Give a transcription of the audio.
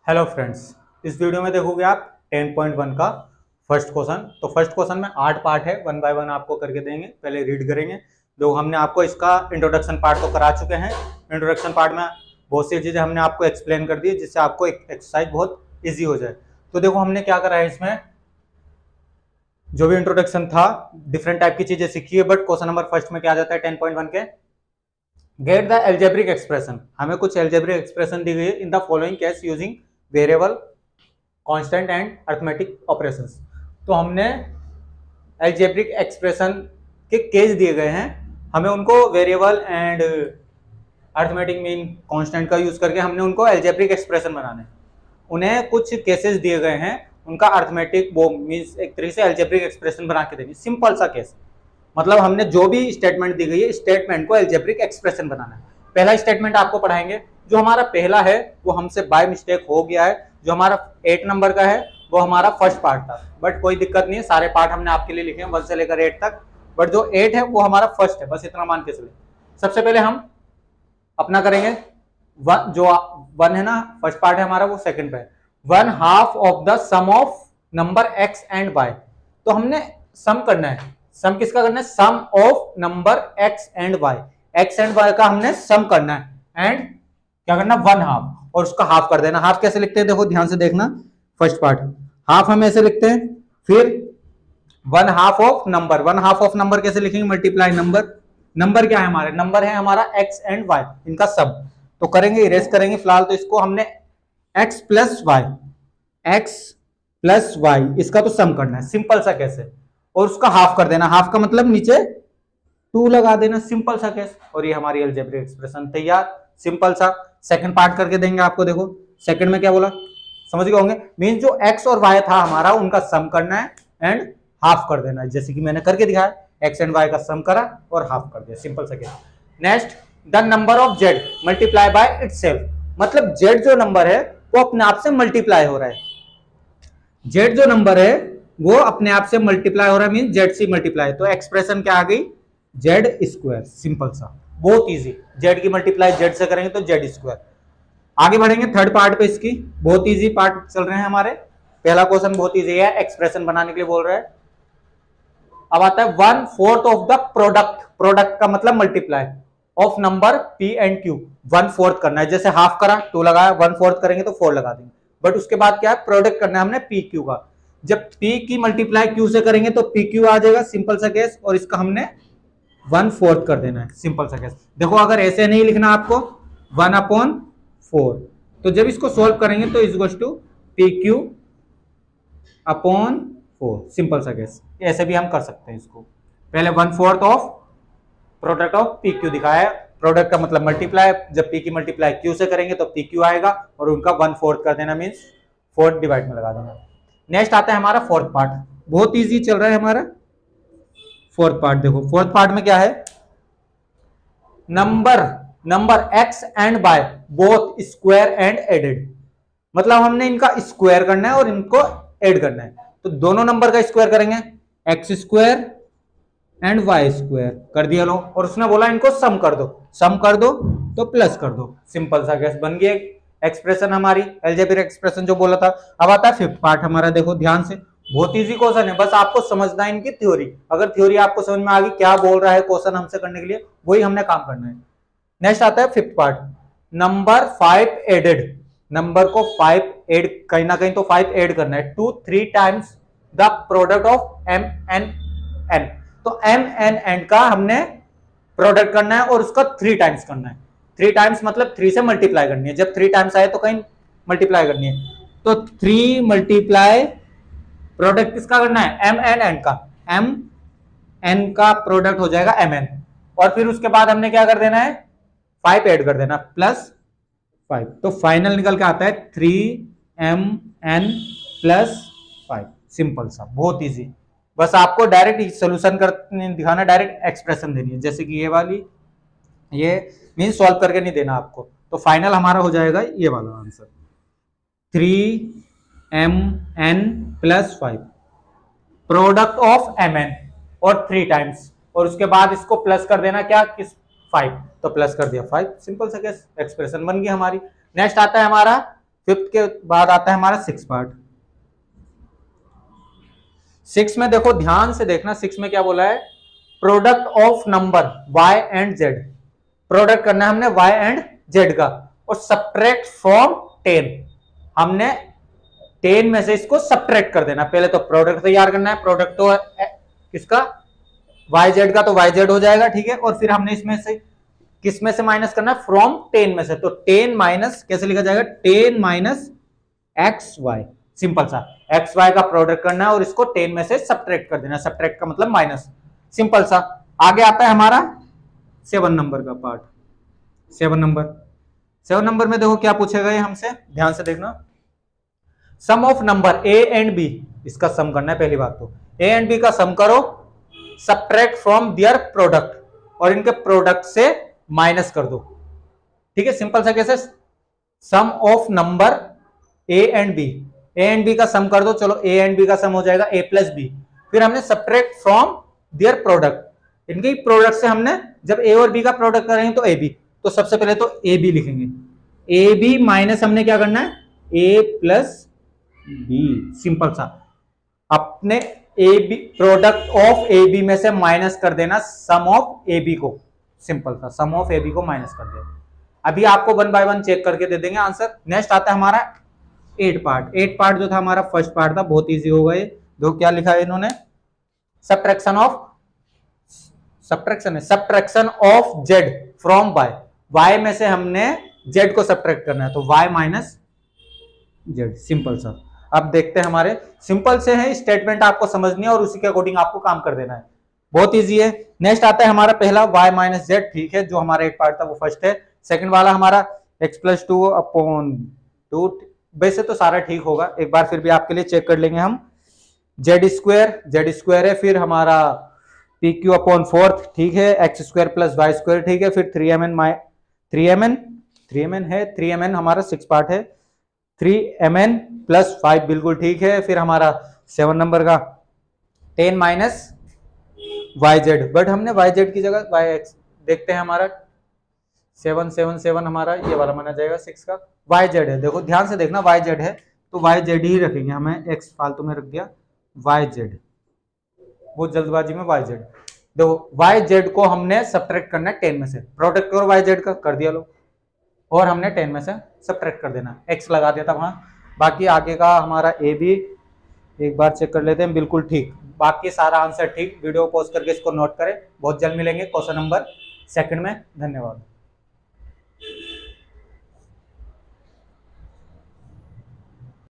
Hello friends, इस video में देखोगे आप 10.1 का फर्स्ट क्वेश्चन। तो फर्स्ट क्वेश्चन में 8 पार्ट है, वन बाय वन आपको करके देंगे। पहले रीड करेंगे। जो हमने आपको इसका इंट्रोडक्शन पार्ट तो करा चुके हैं। इंट्रोडक्शन पार्ट में बहुत सी चीजें हमने आपको एक्सप्लेन कर दी जिससे आपको एक एक्सरसाइज बहुत ईजी हो जाए। तो देखो हमने क्या करा है, इसमें जो भी इंट्रोडक्शन था डिफरेंट टाइप की चीजें सीखी है। बट क्वेश्चन नंबर फर्स्ट में क्या आ जाता है 10.1 के, गेट द एल्जेब्रिक एक्सप्रेशन। हमें कुछ एल्जेब्रिक एक्सप्रेशन दी गई है in the following case using variable, constant and arithmetic operations. तो हमने एल्जेब्रिक एक्सप्रेशन के केस दिए गए हैं, हमें उनको variable and arithmetic mean constant का यूज करके हमने उनको एल्जेब्रिक एक्सप्रेशन बनाने हैं। उन्हें कुछ केसेस दिए गए हैं, उनका अरिथमेटिक वो मीन्स एक तरीके से एल्जेब्रिक एक्सप्रेशन बना के देंगे। सिंपल सा केस, मतलब हमने जो भी स्टेटमेंट दी गई है स्टेटमेंट को एल्जेब्रिक एक्सप्रेशन बनाना है। पहला स्टेटमेंट आपको पढ़ाएंगे। जो हमारा पहला है वो हमसे बाय मिस्टेक हो गया है। जो हमारा 8 नंबर का है वो हमारा फर्स्ट पार्ट था, बट कोई दिक्कत नहीं है, सारे पार्ट हमने आपके लिए लिखे हैं 1 से लेकर 8 तक। बट जो 8 है वो हमारा फर्स्ट है, बस इतना मान के चले। सबसे पहले हम अपना करेंगे जो 1 है ना, फर्स्ट पार्ट है हमारा, वो सेकंड पे है। 1/2 of the sum of number x and y। तो हमने सम करना है। सम किसका करना है? Sum of number x and y। x and y का हमने सम करना है एंड क्या करना? 1/2 और उसका हाफ कर देना। हाफ कैसे लिखते हैं देखो ध्यान से देखना। फर्स्ट पार्ट हाफ हम ऐसे लिखते हैं, फिर 1/2 ऑफ नंबर। 1/2 ऑफ नंबर कैसे लिखेंगे? Multiply number. नंबर क्या है हमारे? नंबर है हमारा x एंड y, इनका सम। तो करेंगे, इरेज करेंगे फिलहाल। तो इसको हमने x प्लस वाई इसका तो सम करना है, सिंपल सा केस है। और उसका हाफ कर देना। हाफ का मतलब नीचे 2 लगा देना, सिंपल सा केस। और ये हमारी अलजेब्रिक एक्सप्रेशन तैयार, सिंपल सा। सेकंड पार्ट करके देंगे आपको। देखो सेकंड में क्या बोला, समझ गए होंगे। मीन जो x और y था हमारा उनका सम करना है एंड हाफ कर देना है, जैसे कि मैंने करके दिखाया। x एंड y का सम करा और हाफ कर दिया, सिंपल सा case. Next, the number of z multiply by itself. मतलब z जो नंबर है वो अपने आप से मल्टीप्लाई हो रहा है। z जो नंबर है वो अपने आप से मल्टीप्लाई हो रहा है, मीन z से मल्टीप्लाई। तो एक्सप्रेशन क्या आ गई? z स्क्वायर, सिंपल सा, बहुत इजी। z की मल्टीप्लाई z से करेंगे तो z स्क्वायर। आगे बढ़ेंगे थर्ड पार्ट पे। इसकी बहुत इजी पार्ट चल रहे हैं हमारे। पहला क्वेश्चन बहुत इजी है, एक्सप्रेशन बनाने के लिए बोल रहा है। अब आता है 1/4 ऑफ द प्रोडक्ट। प्रोडक्ट का मतलब multiply of number p and q। 1/4 करना है, जैसे हाफ करा 2 लगाया, 1/4 करेंगे तो 4 लगा देंगे। बट उसके बाद क्या है? प्रोडक्ट करना है हमने p q का। जब p की मल्टीप्लाई q से करेंगे तो p q आ जाएगा, सिंपल सा केस। और इसका हमने 1/4 कर देना है, सिंपल सा केस। देखो अगर ऐसे नहीं लिखना आपको 1/4, तो जब इसको सोल्व करेंगे तो is to pq upon 4, simple सा केस। ऐसे भी हम कर सकते हैं इसको। पहले 1/4 of product of P Q दिखाया। प्रोडक्ट का मतलब मल्टीप्लाई, जब पी की मल्टीप्लाई क्यू से करेंगे तो पी क्यू आएगा और उनका 1/4 कर देना, मीन्स 4 डिवाइड में लगा देना। नेक्स्ट आता है हमारा फोर्थ पार्ट। बहुत इजी चल रहा है हमारा फोर्थ पार्ट। देखो फोर्थ पार्ट में क्या है? Number X and Y both square and added. मतलब हमने इनका स्क्वायर करना है और इनको ऐड करना है। तो दोनों नंबर का स्क्वायर करेंगे, X square and Y square कर दिया लो। और उसने बोला इनको सम कर दो, सम कर दो तो प्लस कर दो, सिंपल सा केस। बन गई एक्सप्रेशन हमारी, अलजेब्रिक एक्सप्रेशन जो बोला था। अब आता है फिफ्थ पार्ट हमारा। देखो ध्यान से, बहुत इजी क्वेश्चन है, बस आपको समझना है इनकी थ्योरी। अगर थ्योरी आपको समझ में आ गई क्या बोल रहा है क्वेश्चन हमसे करने के लिए, वही हमने काम करना है। नेक्स्ट आता है fifth part, number 5 added. Number को 5 एड, कहीं ना कहीं तो 5 एड करना है। 2 3 times the product of m n n। तो m n n का हमने प्रोडक्ट करना है और उसका 3 टाइम्स करना है। 3 टाइम्स मतलब 3 से मल्टीप्लाई करनी है। जब 3 टाइम्स आए तो कहीं मल्टीप्लाई करनी है। तो 3 मल्टीप्लाई प्रोडक्ट किसका करना है? m n n का। m n का प्रोडक्ट हो जाएगा m n। और फिर उसके बाद हमने क्या कर देना है? 5 ऐड कर देना, प्लस 5। तो फाइनल निकल के आता है 3mn प्लस 5, सिंपल सा, बहुत इजी। बस आपको डायरेक्ट सोल्यूशन कर दिखाना, डायरेक्ट एक्सप्रेशन देनी है, जैसे कि ये वाली, ये मीन सॉल्व करके नहीं देना आपको। तो फाइनल हमारा हो जाएगा ये वाला answer, 3mn plus 5 product of mn और 3 टाइम्स। और उसके बाद इसको प्लस कर देना, क्या? किस? 5। तो प्लस कर दिया 5, सिंपल सा केस, एक्सप्रेशन बन गई हमारी। नेक्स्ट आता है हमारा फिफ्थ के बाद आता है हमारा 6 पार्ट। 6 में देखो ध्यान से देखना, 6 में क्या बोला है, product of number y and z। Product करना है हमने y एंड z का और सब्ट्रैक्ट फ्रॉम 10। हमने 10 में से इसको सब्ट्रैक्ट कर देना। पहले तो प्रोडक्ट तैयार करना है, प्रोडक्ट तो किसका, yz का, तो yz हो जाएगा, ठीक है। और फिर हमने इसमें से किस में से माइनस करना है, फ्रॉम 10 में से। तो 10 माइनस कैसे लिखा जाएगा, 10 माइनस xy। सिंपल सा xy का प्रोडक्ट करना है और इसको 10 में से सब्ट्रैक्ट कर देना। सब्ट्रैक्ट का मतलब माइनस, सिंपल सा। आगे आता है हमारा 7 नंबर का पार्ट। 7 नंबर में देखो क्या पूछेगा ये हमसे, ध्यान से देखना। Sum of number a and b, इसका सम करना है। पहली बात तो a एंड b का सम करो, सब्ट्रैक्ट फ्रॉम देयर प्रोडक्ट, और इनके प्रोडक्ट से माइनस कर दो, ठीक है। सिंपल सा कैसे, sum of number a and b का सम कर दो। चलो a एंड b का सम हो जाएगा a प्लस b। फिर हमने सब्ट्रैक्ट फ्रॉम देयर प्रोडक्ट, इनके प्रोडक्ट से हमने जब a और b का प्रोडक्ट करेंगे तो ab, तो सबसे पहले तो ab लिखेंगे। ab माइनस हमने क्या करना है, a प्लस b। सिंपल सा, अपने ab प्रोडक्ट ऑफ ab में से माइनस कर देना सम ऑफ ab को। सिंपल था, सम ऑफ ab को माइनस कर दे। अभी आपको 1 बाय 1 चेक करके दे देंगे आंसर। नेक्स्ट आता है हमारा 8 पार्ट। 8 पार्ट जो था हमारा फर्स्ट पार्ट था, बहुत इजी होगा ये। देखो क्या लिखा है इन्होंने, subtraction of z from y में से हमने z को सब्ट्रैक्ट करना है, तो y माइनस z। सिंपल सा। अब देखते हैं, हमारे सिंपल से है स्टेटमेंट, आपको समझनी है और उसी के अकॉर्डिंग आपको काम कर देना है। बहुत इजी है। नेक्स्ट आता है हमारा पहला y माइनस z, ठीक है, जो हमारा 8 पार्ट था वो फर्स्ट है। सेकंड वाला हमारा x प्लस 2 अपॉन 2, वैसे तो सारा ठीक होगा, एक बार फिर भी आपके लिए चेक कर लेंगे हम। z स्क्वायर है, फिर हमारा pq अपॉन 4, ठीक है, x square plus y square, ठीक है। फिर 3mn हमारा 6 पार्ट है, 3mn प्लस 5, बिल्कुल ठीक है। फिर हमारा 7 नंबर का 10 माइनस yz, बट हमने yz की जगह yx, देखते हैं हमारा 7 हमारा ये वाला माना जाएगा 6 का। yz है, देखो ध्यान से देखना, yz है तो yz ही रखेंगे, हमें x फालतू में रख दिया yz, वो जल्दबाजी में yz। देखो yz को हमने सब्ट्रैक्ट करना है 10 में से, प्रोडक्ट करो yz का, कर दिया लो, और हमने 10 में से सब्ट्रैक्ट कर देना, x लगा दिया था वहां। बाकी आगे का हमारा a भी एक बार चेक कर लेते हैं, बिल्कुल ठीक, बाकी सारा आंसर ठीक। वीडियो पॉज करके इसको नोट करें। बहुत जल्द मिलेंगे क्वेश्चन नंबर 2 में। धन्यवाद।